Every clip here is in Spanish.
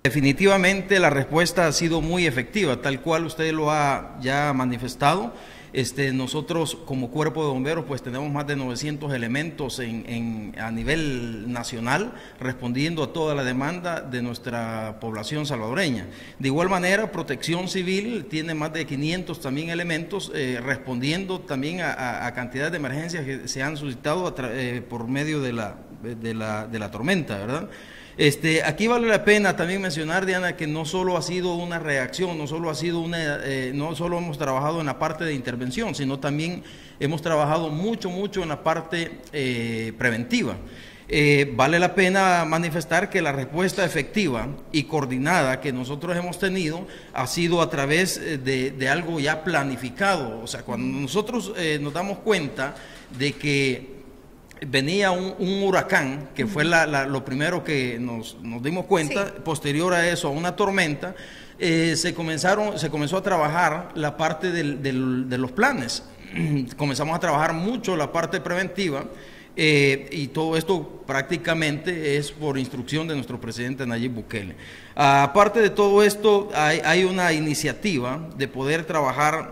Definitivamente la respuesta ha sido muy efectiva, tal cual usted lo ha ya manifestado. Nosotros como Cuerpo de Bomberos pues tenemos más de 900 elementos a nivel nacional respondiendo a toda la demanda de nuestra población salvadoreña. De igual manera, Protección Civil tiene más de 500 también elementos respondiendo también a cantidad de emergencias que se han suscitado por medio de la tormenta, ¿verdad? Aquí vale la pena también mencionar, Diana, que no solo ha sido una reacción, no solo hemos trabajado en la parte de intervención, sino también hemos trabajado mucho en la parte preventiva. Vale la pena manifestar que la respuesta efectiva y coordinada que nosotros hemos tenido ha sido a través de algo ya planificado. O sea, cuando nosotros nos damos cuenta de que venía un huracán, que fue lo primero que nos dimos cuenta, sí. Posterior a eso, a una tormenta, se comenzó a trabajar la parte de los planes. Comenzamos a trabajar mucho la parte preventiva, y todo esto prácticamente es por instrucción de nuestro presidente Nayib Bukele. Aparte de todo esto, hay una iniciativa de poder trabajar,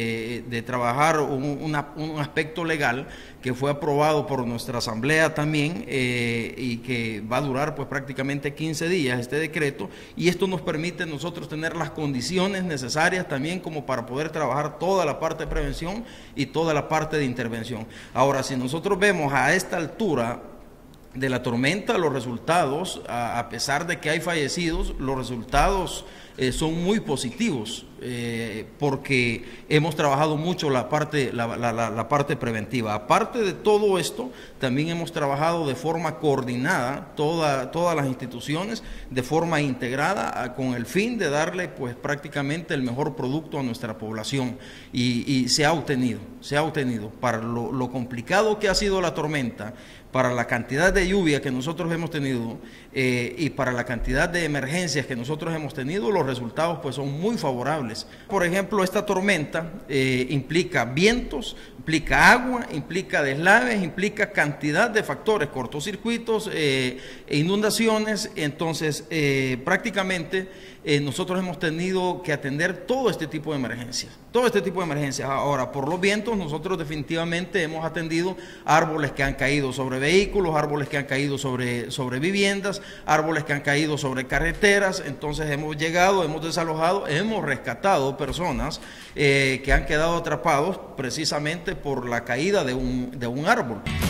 un aspecto legal que fue aprobado por nuestra asamblea también, y que va a durar pues prácticamente 15 días este decreto, y esto nos permite nosotros tener las condiciones necesarias también como para poder trabajar toda la parte de prevención y toda la parte de intervención. Ahora, si nosotros vemos a esta altura de la tormenta, los resultados, a pesar de que hay fallecidos, los resultados son muy positivos, porque hemos trabajado mucho la parte preventiva. Aparte de todo esto, también hemos trabajado de forma coordinada todas las instituciones, de forma integrada, con el fin de darle pues prácticamente el mejor producto a nuestra población, y se ha obtenido para lo complicado que ha sido la tormenta, para la cantidad de lluvia que nosotros hemos tenido, y para la cantidad de emergencias que nosotros hemos tenido, los resultados pues son muy favorables. Por ejemplo, esta tormenta implica vientos, implica agua, implica deslaves, implica cantidad de factores, cortocircuitos, inundaciones. Entonces prácticamente nosotros hemos tenido que atender todo este tipo de emergencias. Ahora, por los vientos, nosotros definitivamente hemos atendido árboles que han caído sobre vehículos, árboles que han caído sobre viviendas, árboles que han caído sobre carreteras. Entonces hemos llegado, hemos desalojado, hemos rescatado personas que han quedado atrapados precisamente por la caída de un árbol.